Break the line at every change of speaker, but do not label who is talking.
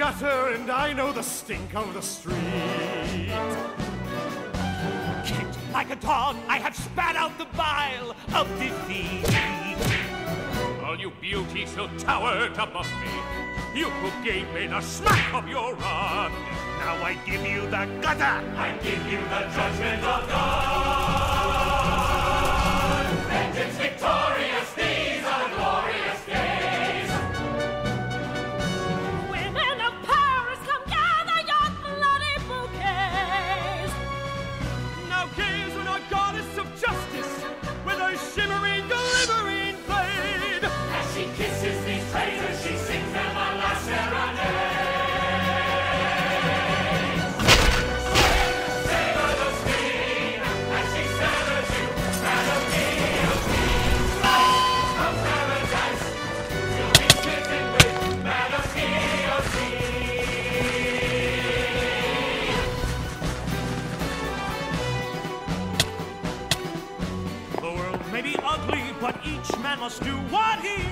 gutter and I know the stink of the street.
Kicked like a dog, I have spat out the bile of defeat.
All you beauties who towered above me, you who gave me the smack of your rod, now I give you the gutter.
I give you the judgment of God. Vengeance victorious, these are the glorious days.
Women of Paris, come gather your bloody bouquets.
Now gaze on our goddess of justice with her shimmering, glimmering blade.
As she kisses these traitors, she sings them a last serenade. Savor the spleen as she severs you, Madam Guillotine. From paradise, you'll be smitten with Madam Guillotine.
The world may be ugly, but each man must do what he